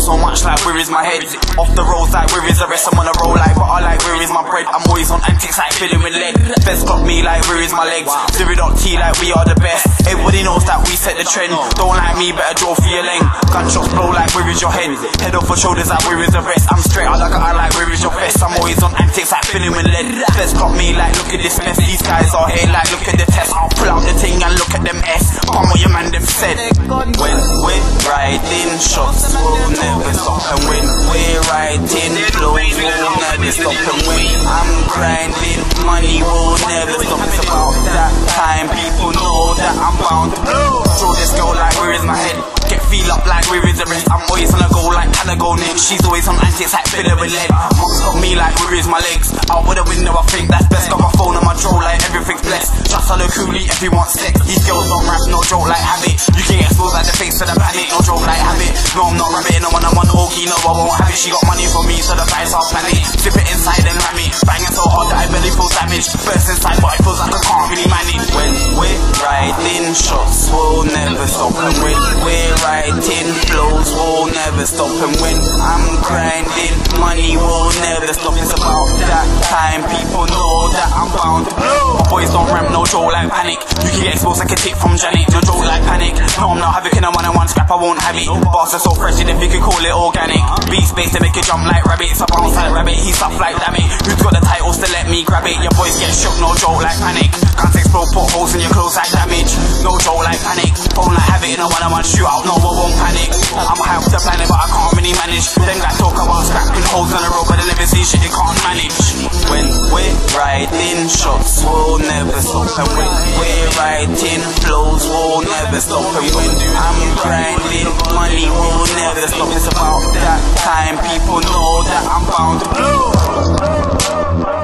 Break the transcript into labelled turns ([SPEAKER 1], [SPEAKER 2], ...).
[SPEAKER 1] so much like where is my head? Off the roads like where is the rest? I'm on a roll like butter like where is my bread? I'm always on antics like filling with lead. Best got me like where is my legs? Zero.T like we are the best. Everybody knows that we set the trend. Don't like me, better draw for your lane. Gunshots blow like where is your head? Head off for shoulders like where is the rest? I'm straight out like a eye like where is your vest? I'm always on antics like filling with lead. Best got me like look at this mess. These guys are here like look at the test. I'll pull out the thing and look at them S. On what your man them said. When we're riding, shots will never stop. And when we're riding, flows will never stop. And when I'm grinding, money will never stop. It's about that time, people know that I'm bound to blow. Throw this girl like where is my head? Get feel up like where is the rest? I'm always on a go like can I go next? She's always on antics like fill her with lead. Mom's got me like where is my legs? Out with the window I think that's best. Got my phone on my draw like everything's blessed. Just on the coolie if you want sex. These girls don't rap, no joke like habit. You can get exposed like the face for the panic. No joke like habit. No I'm not rabbit, no one I'm on Okie. No I won't have it. She got money for me so the vibes are panic. Zip it inside and ram it. Banging so hard that I barely feel damaged. Burst inside but it feels like I can't really manage. When we're riding, shots will never stop. And when we're riding, flows will never stop. And when I'm grinding, money will never stop. It's about that time, people know that I'm bound to blow. My boys don't ramp, no joke like panic. You can get exposed like a tip from Janet. No joke like panic. No I'm not havoc in a one-on-one scrap, I won't have it. Bars are so fresh if you can call it organic. Beat space to make it jump like rabbits. I bounce like rabbit, he's tough like damn it. Who's got the titles to let me grab it? Your boys get shook, no joke like panic. Guns explode, put holes in your clothes like damage. No joke like panic. Phone like habit in a one-on-one shootout, no I won't panic. I'm high up the planet but I can't really manage. Them guys talk about scrapping holes on the road but they never see shit they can't manage. When we're riding, shots will never stop. And when we're riding, flows will never stop. And when I'm grinding, money will never stop. It's about that time, people know that I'm bound to blow.